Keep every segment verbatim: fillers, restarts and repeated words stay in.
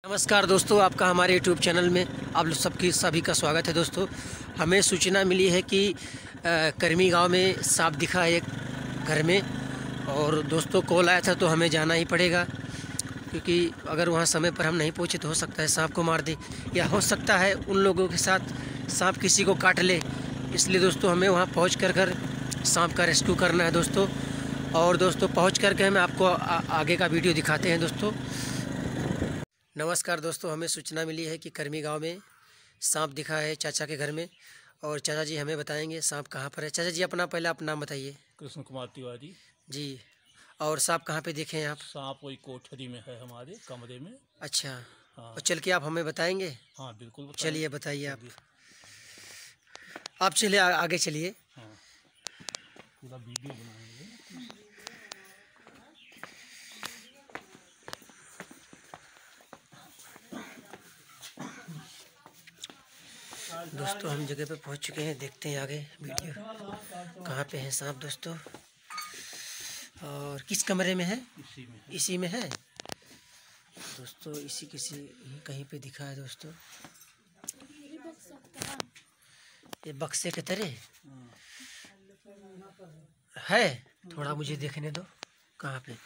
नमस्कार दोस्तों, आपका हमारे यूट्यूब चैनल में आप लोग सबकी सभी का स्वागत है। दोस्तों, हमें सूचना मिली है कि करमी गांव में सांप दिखा है एक घर में, और दोस्तों कॉल आया था तो हमें जाना ही पड़ेगा, क्योंकि अगर वहां समय पर हम नहीं पहुंचे तो हो सकता है सांप को मार दे, या हो सकता है उन लोगों के साथ सांप किसी को काट ले। इसलिए दोस्तों हमें वहां पहुँच कर कर सांप का रेस्क्यू करना है दोस्तों। और दोस्तों पहुँच कर के हम आपको आ, आगे का वीडियो दिखाते हैं दोस्तों। नमस्कार दोस्तों, हमें सूचना मिली है कि करमी गांव में सांप दिखा है चाचा के घर में, और चाचा जी हमें बताएंगे सांप कहां पर है। चाचा जी अपना पहले अपना नाम बताइए। कृष्ण कुमार तिवारी जी। और सांप कहां पे देखे हैं आप? सांप वही कोठरी में है, हमारे कमरे में। अच्छा। हाँ। और चल के आप हमें बताएंगे? हाँ बिल्कुल बताएंगे। चलिए बताइए आप आप चलिए आ, आगे चलिए। हाँ, पूरा वीडियो बनाएंगे। दोस्तों हम जगह पे पहुंच चुके हैं, देखते हैं आगे वीडियो कहाँ पे है सांप दोस्तों। और किस कमरे में है? इसी में है। इसी में है दोस्तों, इसी किसी कहीं पे दिखा है दोस्तों। ये बक्से के तरह है, थोड़ा मुझे देखने दो कहाँ पे।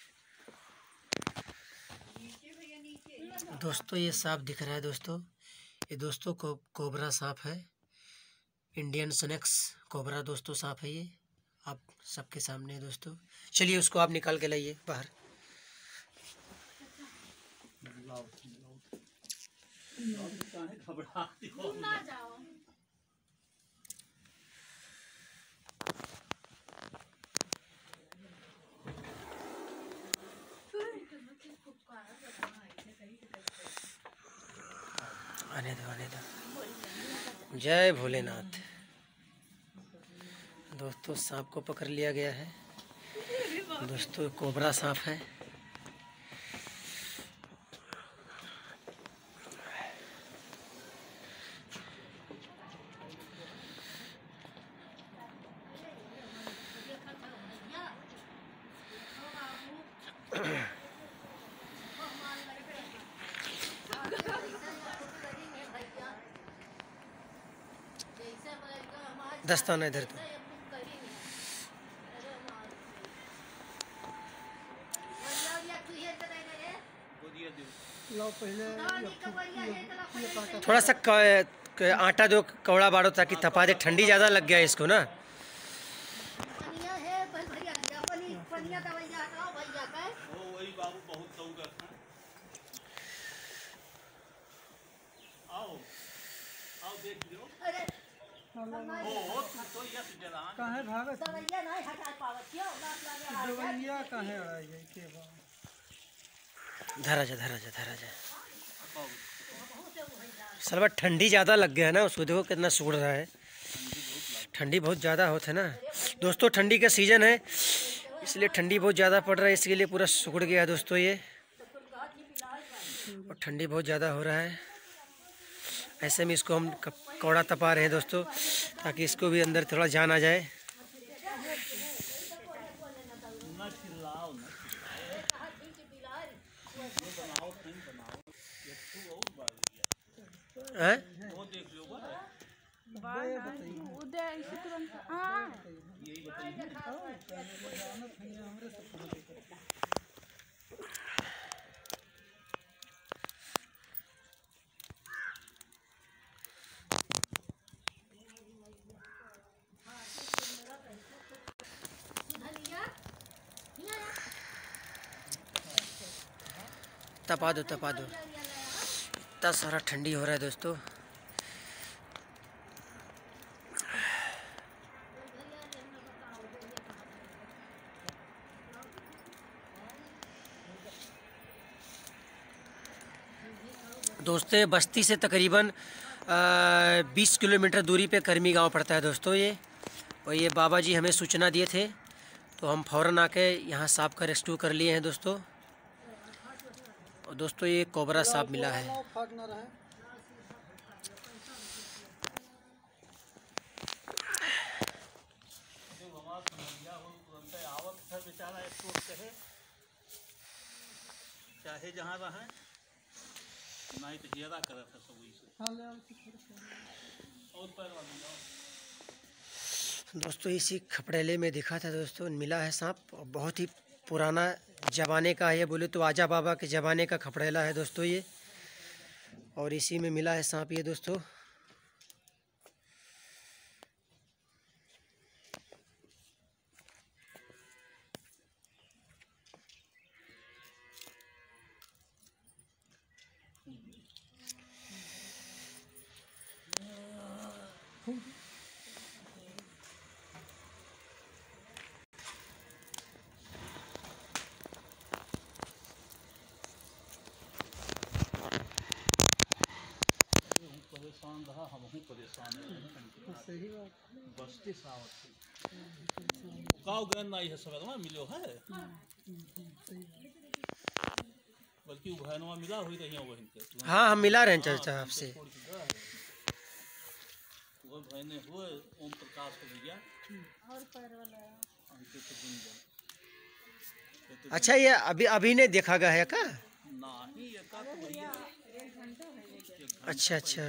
दोस्तों ये सांप दिख रहा है दोस्तों, ये दोस्तों को कोबरा सांप है, इंडियन स्नेक्स कोबरा दोस्तों सांप है ये, आप सबके सामने है दोस्तों। चलिए उसको आप निकाल के लाइए बाहर। आने दो आने दो। जय भोलेनाथ। दोस्तों सांप को पकड़ लिया गया है दोस्तों, कोबरा सांप है। दस्ताना इधर तो। थोड़ा सा क, क, आटा दो कौड़ा बाड़ो, ताकि तपा दे, ठंडी ज़्यादा लग गया इसको ना। काहे भागत दवैया काहे अड़ाई जाए के बा धरा जा धरा जा धरा जा। सलवा ठंडी ज़्यादा लग गया है ना उसको, देखो कितना सूड़ रहा है। ठंडी बहुत ज़्यादा होता है ना दोस्तों, ठंडी का सीज़न है इसलिए ठंडी बहुत ज़्यादा पड़ रहा है, इसके लिए पूरा सूख गया है दोस्तों ये, और ठंडी बहुत ज़्यादा हो रहा है। ऐसे में इसको हम कौड़ा तपा रहे हैं दोस्तों, ताकि इसको भी अंदर थोड़ा जान आ जाए। हैं? तपा दो तपा दो, इतना सारा ठंडी हो रहा है दोस्तों। दोस्तों बस्ती से तकरीबन बीस किलोमीटर दूरी पे करमी गांव पड़ता है दोस्तों ये, और ये बाबा जी हमें सूचना दिए थे तो हम फ़ौरन आके यहाँ सांप का रेस्क्यू कर लिए हैं दोस्तों। और दोस्तों ये कोबरा सांप मिला है। चाहे जहाँ रहें नहीं तो ज़्यादा करा था सब वही से हाँ ले आओ तो थोड़ा सा। और पैर वाली जाओ। दोस्तों इसी खपड़ेले में दिखा था दोस्तों, मिला है सांप और बहुत ही पुराना ज़माने का है, ये बोले तो आजा बाबा के ज़माने का खपड़ेला है दोस्तों ये, और इसी में मिला है सांप ये दोस्तों। परेशान रहा, हम ही परेशान है। तो सही बात। बस्ती सावत थी गाँव गन नहीं है सब में मिलो है, बल्कि वो भैनवा मिला हुई रही वहीं के। हाँ हम मिला रहे हैं चाचा आपसे। वो भैने हुए ओम प्रकाश को भैया और पैर वाला अंकित गुंजन। अच्छा ये अभी अभी नहीं देखा गया है क्या? नहीं ये का तो भैया अच्छा अच्छा,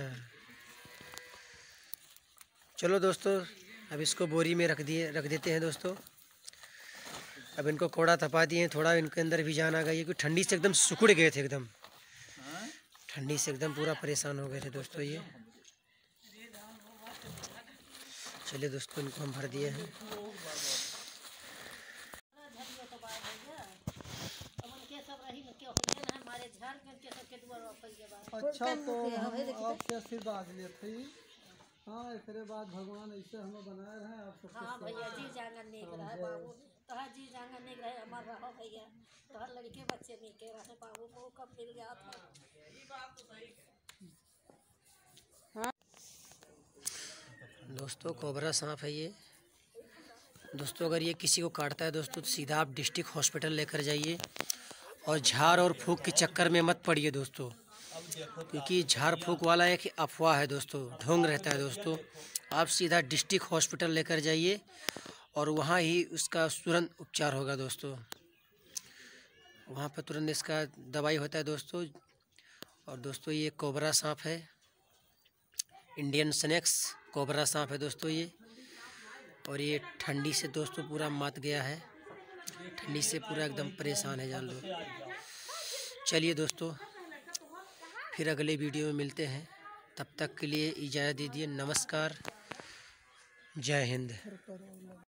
चलो दोस्तों अब इसको बोरी में रख दिए रख देते हैं दोस्तों। अब इनको कोड़ा तपा दिए, थोड़ा इनके अंदर भी जान आ गई क्योंकि ठंडी से एकदम सुकुड़ गए थे, एकदम ठंडी से एकदम पूरा परेशान हो गए थे दोस्तों ये। चलिए दोस्तों इनको हम भर दिए हैं। अच्छा तो हम आपसे आशीर्वाद लिए थे। हाँ एकरे बाद भगवान ऐसे हमें बनाए रहे आप सबके हाँ सेवा। भैया जी जांगन नेक रहे बाबू, तोहर जी जांगन नेक रहे अमर रहो भैया, तोहर लड़के बच्चे नेके रहे बाबू को कब मिल गया था। दोस्तों कोबरा सांप है ये दोस्तों, अगर ये किसी को काटता है दोस्तों तो सीधा आप डिस्ट्रिक्ट हॉस्पिटल लेकर जाइए और झाड़ और फूंक के चक्कर में मत पड़िए दोस्तों, क्योंकि झाड़ फूंक वाला एक अफवाह है दोस्तों, ढोंग रहता है दोस्तों। आप सीधा डिस्ट्रिक्ट हॉस्पिटल लेकर जाइए और वहाँ ही उसका तुरंत उपचार होगा दोस्तों, वहाँ पर तुरंत इसका दवाई होता है दोस्तों। और दोस्तों ये कोबरा सांप है, इंडियन स्नेक्स कोबरा सांप है दोस्तों ये, और ये ठंडी से दोस्तों पूरा मात गया है, ठंडी से पूरा एकदम परेशान है जान लो। चलिए दोस्तों फिर अगले वीडियो में मिलते हैं, तब तक के लिए इजाज़त दीजिए, नमस्कार, जय हिंद।